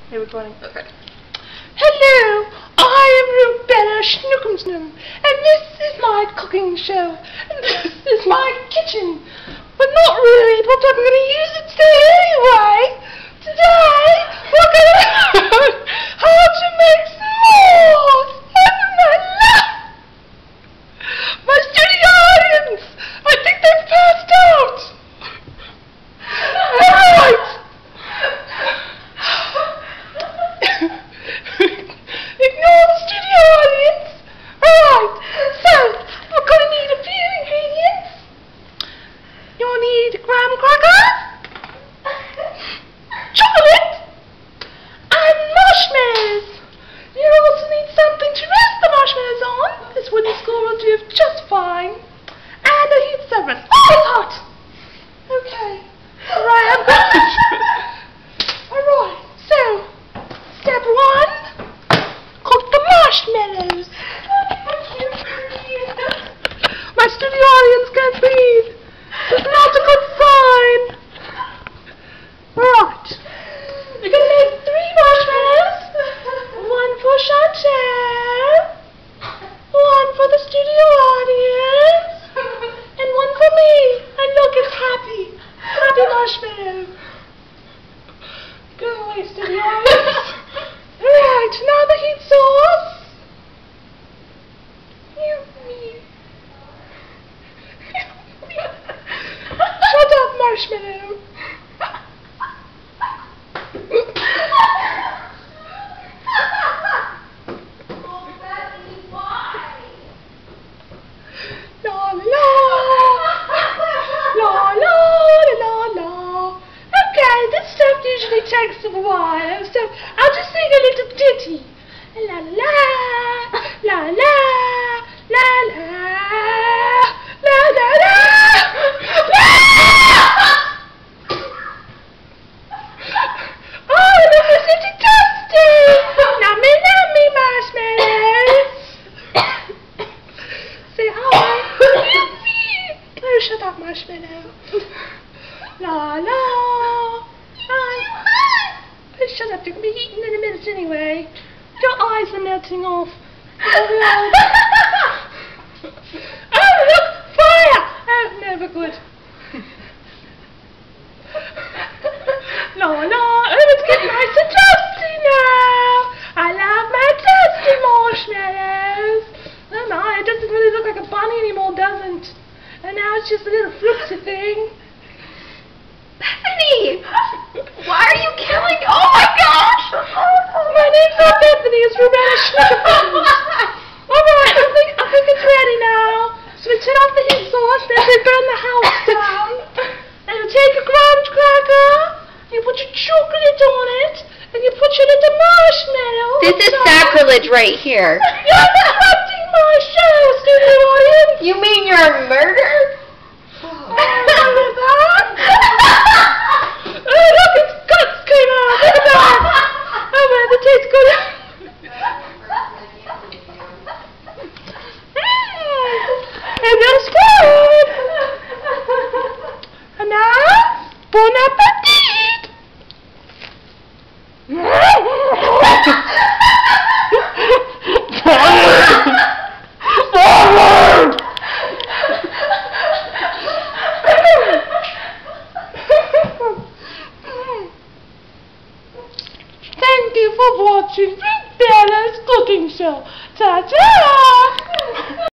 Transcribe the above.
Hey, recording. Okay. Hello, I am Rhubella Schnookemsnoom, and this is my cooking show, and this is my kitchen. But not really, but I'm going to use it today anyway. Today, we're going to learn how to make s'mores. My studio audience, I think they've passed out. Alright. Ignore the studio audience. Alright, so we're going to need a few ingredients. You'll need graham crackers, chocolate, and marshmallows. You'll also need something to rest the marshmallows on. This wooden score will do just fine. And a heat surface. Oh, it's hot. Okay. Alright, I'm good. Alright, so step 1, cook the marshmallows. My studio audience can't breathe. It's not a good sign. Right. You're going to make 3 marshmallows. 1 for Chantel, 1 for the studio audience, and 1 for me. And look, it's happy. Happy marshmallow. Go away, studio audience. Alright, now the heat source. Shut up, marshmallow. La la la la la la. Okay, this stuff usually takes a while, so I'll just sing a little ditty. La la la la la la la la la. Oh, this is pretty dusty. Nummy nummy marshmallows. Say hi. Oh, shut up, marshmallow. La la. Hi. Oh, shut up. You're going to be eaten in a minute anyway. Your eyes are melting off. Oh, look! Fire! Oh, never good. La la. Oh, it's getting nice and dusty now. I love my dusty marshmallows. Oh my, it doesn't really look like a bunny anymore, doesn't? And now it's just a little floopsy thing. Bethany! Why are you killing? Oh my gosh! My name's not Bethany, it's Rhubella Schnookemsnoom. Alright, I think it's ready now. So we turn off the heat source, then we burn the house down. And you take a graham cracker, you put your chocolate on it, and you put your little marshmallow. This is sacrilege right here. You're interrupting my show, studio audience. You mean you're a murderer? Oh, look, its guts came out. Look at that. Oh, man, that tastes good. It looks good. And now, bon appetit. Thank you for watching Rhubella's cooking show. Ta-ta!